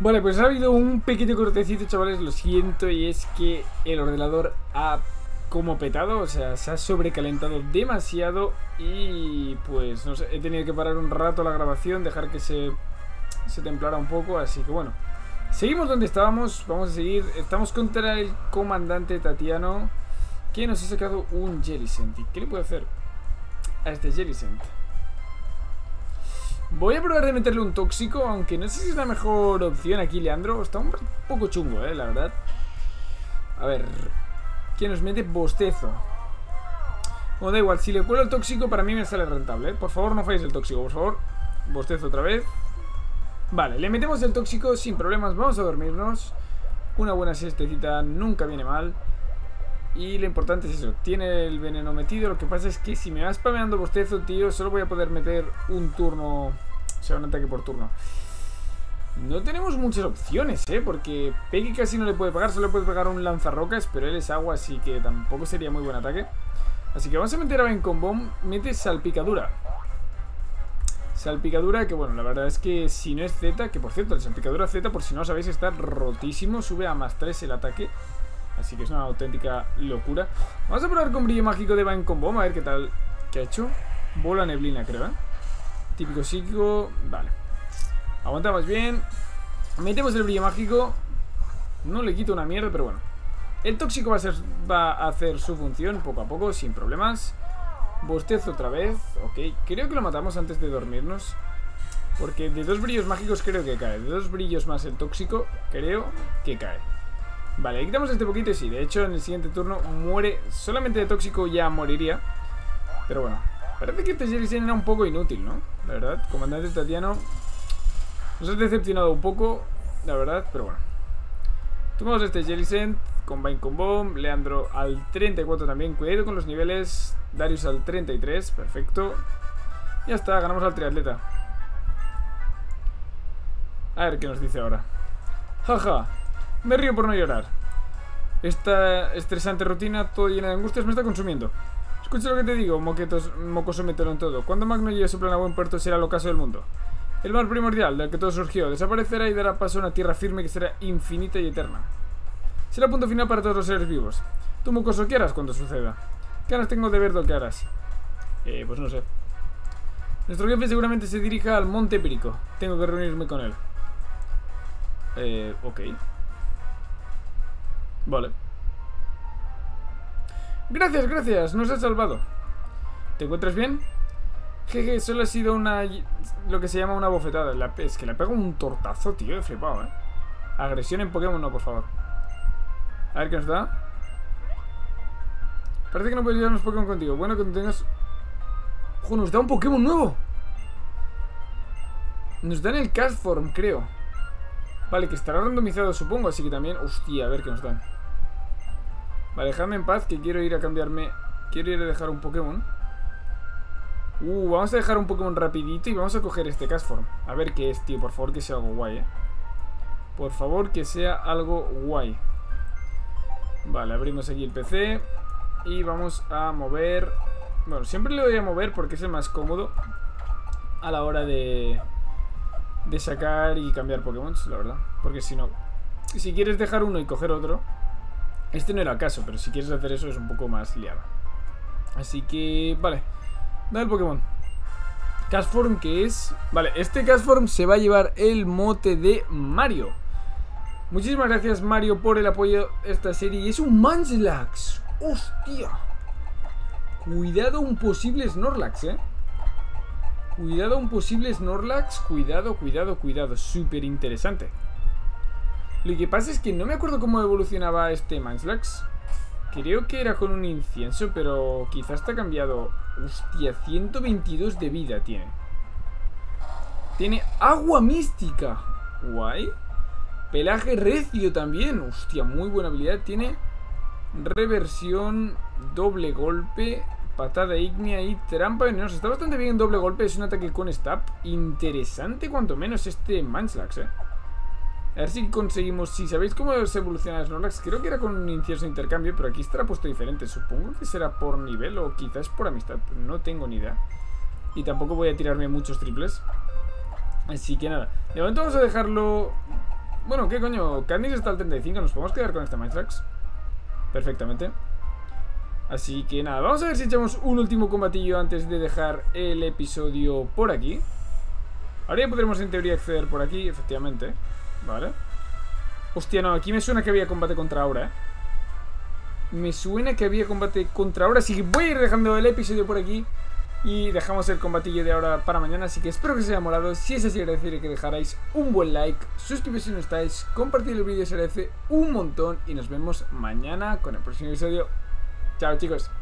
Vale, pues ha habido un pequeño cortecito, chavales, lo siento, y es que el ordenador ha como petado, o sea, se ha sobrecalentado demasiado y pues no sé, he tenido que parar un rato la grabación, dejar que se templara un poco, así que bueno. Seguimos donde estábamos, vamos a seguir, estamos contra el comandante Tatiano, que nos ha sacado un Jellicent. ¿Y qué le puedo hacer a este Jellicent? Voy a probar de meterle un tóxico, aunque no sé si es la mejor opción aquí, Leandro. Está un poco chungo, la verdad. A ver, ¿quién nos mete? Bostezo. Bueno, da igual, si le cuelo el tóxico para mí me sale rentable, Por favor, no falléis el tóxico, por favor. Bostezo otra vez. Vale, le metemos el tóxico sin problemas, vamos a dormirnos. Una buena siestecita nunca viene mal. Y lo importante es eso, tiene el veneno metido. Lo que pasa es que si me va spameando bostezo, tío, solo voy a poder meter un turno, o sea, un ataque por turno. No tenemos muchas opciones, porque Peggy casi no le puede pegar, solo le puede pegar un lanzarrocas, pero él es agua, así que tampoco sería muy buen ataque. Así que vamos a meter a Ben con Bomb, mete salpicadura. Salpicadura, que bueno, la verdad es que si no es Z, que por cierto, el salpicadura Z, por si no sabéis, está rotísimo, sube a +3 el ataque. Así que es una auténtica locura. Vamos a probar con brillo mágico de Vine con Bomb, a ver qué tal. ¿Qué ha hecho? Bola neblina, creo, Típico psíquico. Vale. Aguantamos bien. Metemos el brillo mágico. No le quito una mierda, pero bueno. El tóxico va a hacer su función poco a poco, sin problemas. Bostezo otra vez. Ok. Creo que lo matamos antes de dormirnos. Porque de 2 brillos mágicos creo que cae. De 2 brillos más el tóxico, creo que cae. Vale, le quitamos este poquito y sí, de hecho en el siguiente turno muere. Solamente de tóxico ya moriría. Pero bueno, parece que este Jellicent era un poco inútil, ¿no? La verdad, comandante Tatiano nos ha decepcionado un poco, la verdad, pero bueno. Tomamos este Jellicent, Combine con Bomb, Leandro al 34 también, cuidado con los niveles. Darius al 33, perfecto. Ya está, ganamos al triatleta. A ver qué nos dice ahora. Jaja. Me río por no llorar. Esta estresante rutina, todo llena de angustias, me está consumiendo. Escucha lo que te digo, mocoso metelo en todo. Cuando Magno llegue su plan a buen puerto será el ocaso del mundo. El mar primordial del que todo surgió desaparecerá y dará paso a una tierra firme que será infinita y eterna. Será punto final para todos los seres vivos. Tú, mocoso, ¿qué harás cuando suceda? ¿Qué ganas tengo de ver lo que harás? Pues no sé. Nuestro jefe seguramente se dirija al Monte Perico. Tengo que reunirme con él. Ok. Vale. Gracias, gracias, nos has salvado. ¿Te encuentras bien? Jeje, solo ha sido lo que se llama una bofetada. Es que le pego un tortazo, tío, he flipado, Agresión en Pokémon, no, por favor. A ver qué nos da. Parece que no puedes llevar unos Pokémon contigo. Bueno, que tengas... ¡Ojo, nos da un Pokémon nuevo! Nos dan el Castform, creo. Vale, que estará randomizado, supongo, así que también... Hostia, a ver qué nos dan. Vale, dejadme en paz, que quiero ir a cambiarme. Quiero ir a dejar un Pokémon. Vamos a dejar un Pokémon rapidito y vamos a coger este Castform. A ver qué es, tío, por favor que sea algo guay, Por favor que sea algo guay. Vale, abrimos aquí el PC. Y vamos a mover... Bueno, siempre le voy a mover porque es el más cómodo a la hora de sacar y cambiar Pokémon, la verdad. Porque si no, si quieres dejar uno y coger otro, este no era el caso, pero si quieres hacer eso es un poco más liado. Así que, vale. Dale el Pokémon. Castform, que es... Vale, este Castform se va a llevar el mote de Mario. Muchísimas gracias, Mario, por el apoyo a esta serie. Y es un Munchlax. ¡Hostia! Cuidado un posible Snorlax, Cuidado un posible Snorlax. Cuidado, cuidado, cuidado. Súper interesante. Lo que pasa es que no me acuerdo cómo evolucionaba este Munchlax. Creo que era con un incienso, pero quizás está cambiado. Hostia, 122 de vida tiene. Tiene agua mística. Guay. Pelaje recio también. Hostia, muy buena habilidad. Tiene reversión, doble golpe, patada ígnea y trampa venenosa. Está bastante bien en doble golpe. Es un ataque con stab. Interesante cuanto menos este Munchlax, A ver si conseguimos... Si sabéis cómo se evoluciona Snorlax, creo que era con un incienso de intercambio, pero aquí estará puesto diferente. Supongo que será por nivel o quizás por amistad. No tengo ni idea. Y tampoco voy a tirarme muchos triples. Así que nada. De momento vamos a dejarlo Bueno, ¿qué coño? Katniss está al 35, nos podemos quedar con este Mindtrax perfectamente. Así que nada, vamos a ver si echamos un último combatillo antes de dejar el episodio por aquí. Ahora ya podremos en teoría acceder por aquí, efectivamente. Vale. Hostia, no, aquí me suena que había combate contra Aura, Me suena que había combate contra Aura, así que voy a ir dejando el episodio por aquí. Y dejamos el combatillo de ahora para mañana. Así que espero que os haya molado. Si es así, agradecería que dejarais un buen like, suscribiros si no estáis, compartir el vídeo, se agradece un montón. Y nos vemos mañana con el próximo episodio. Chao, chicos.